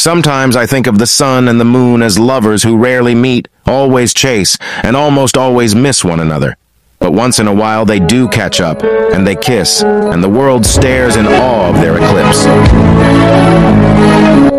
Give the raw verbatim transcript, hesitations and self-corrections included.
Sometimes I think of the sun and the moon as lovers who rarely meet, always chase, and almost always miss one another. But once in a while they do catch up, and they kiss, and the world stares in awe of their eclipse.